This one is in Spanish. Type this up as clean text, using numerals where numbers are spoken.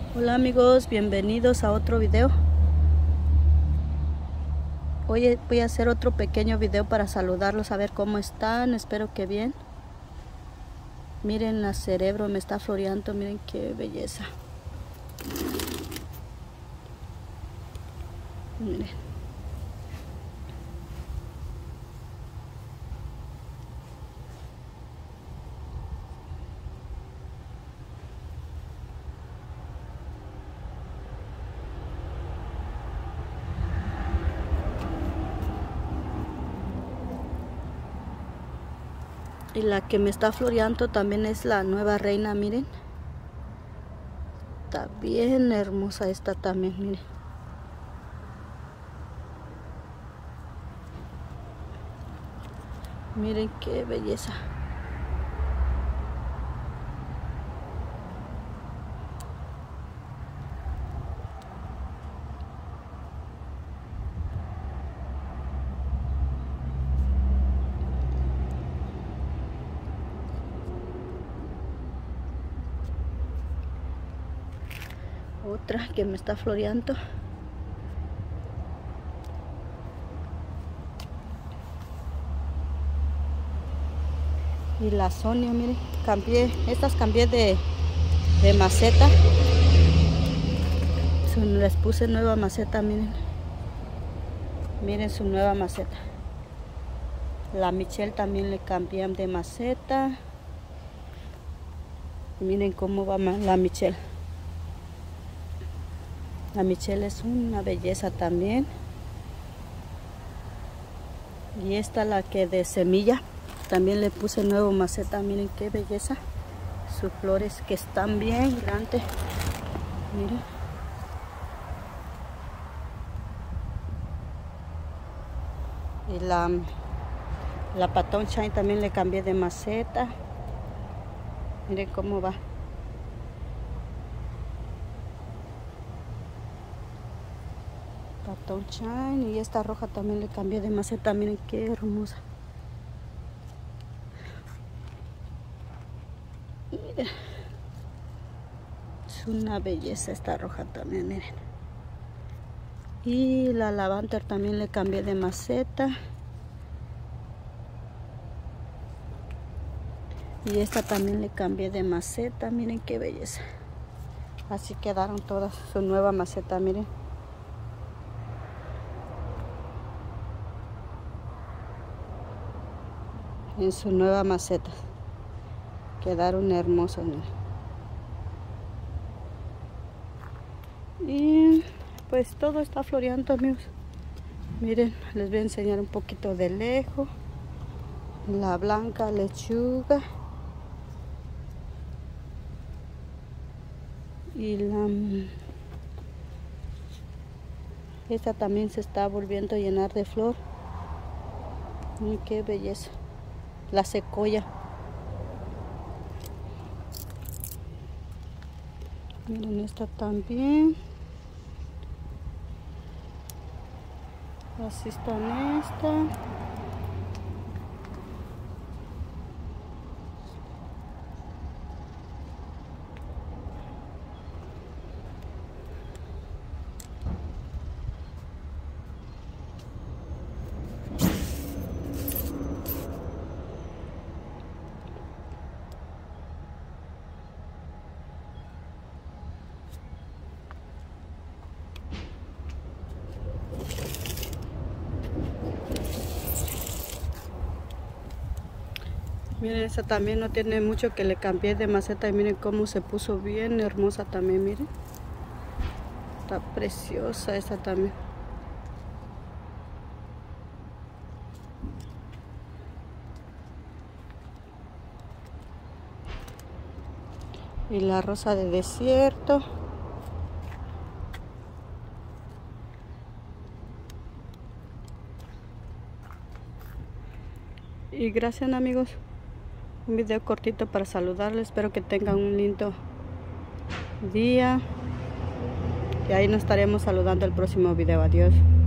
Hola amigos, bienvenidos a otro video. Hoy voy a hacer otro pequeño video para saludarlos, a ver cómo están, espero que bien. Miren, la cerebro me está floreando, miren qué belleza. Miren. Y la que me está floreando también es la nueva reina, miren. Está bien hermosa esta también, miren. Miren qué belleza. Otra que me está floreando. Y la Sonia, miren, estas cambié de maceta. Les puse nueva maceta, miren. Miren su nueva maceta. La Michelle también le cambié de maceta. Miren cómo va la Michelle. La Michelle es una belleza también. Y esta, la que de semilla, también le puse nuevo maceta. Miren qué belleza. Sus flores que están bien grandes. Miren. Y la Patón Shine también le cambié de maceta. Miren cómo va. Patón Shine. Y esta roja también le cambié de maceta. Miren qué hermosa. Miren. Es una belleza esta roja también, miren. Y la Lavender también le cambié de maceta. Y esta también le cambié de maceta. Miren qué belleza. Así quedaron todas su nueva maceta, miren. En su nueva maceta. Quedaron hermosos, miren. Y pues todo está floreando, amigos. Miren, les voy a enseñar un poquito de lejos. La blanca lechuga. Y esta también se está volviendo a llenar de flor. Miren qué belleza. La secoya. Miren esta también. Así están esta. Miren, esta también no tiene mucho que le cambié de maceta y miren cómo se puso bien hermosa también, miren. Está preciosa esta también. Y la rosa de desierto. Y gracias, amigos. Un video cortito para saludarles. Espero que tengan un lindo día. Y ahí nos estaremos saludando el próximo video. Adiós.